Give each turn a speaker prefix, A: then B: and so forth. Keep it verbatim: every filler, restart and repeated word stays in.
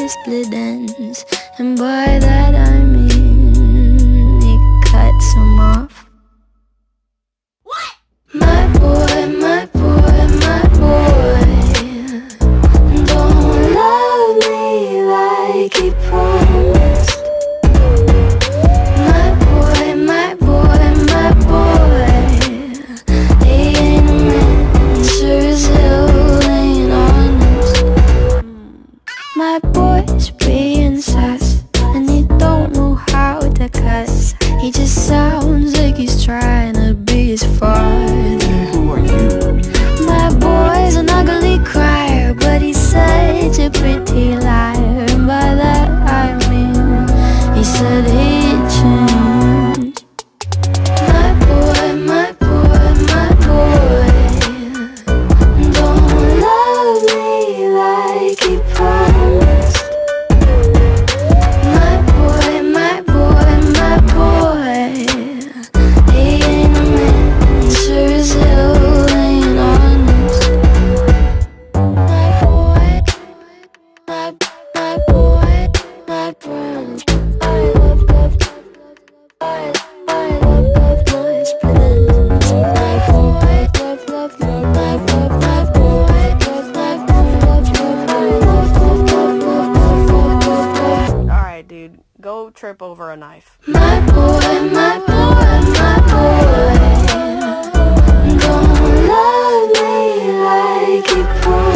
A: his split ends, and by that I mean he cuts him off. What? My boy, my boy, my boy don't love me like he promised. My boy, my boy, my boy, he ain't a man, sure as hell ain't honest. My boy's being sus, and he don't know how to cuss. He just sounds like he's trying to be his father.
B: Who are you?
A: My boy's an ugly crier, but he's such a pretty liar. And by that I mean he said he'd change. My boy, my boy, my boy don't love me like he promised. My boy, my boy, my boy, he ain't a man, sure as hell ain't honest. My boy, my, my boy, my boy, I love, love, I, I love, love my spinach. My boy, love, love, love, my, love, my boy, love, my boy, love, love, I love, love, love, love, love, love, love.
C: Alright, dude, go trip over a knife.
A: My boy, my boy, my boy don't love me like he promised.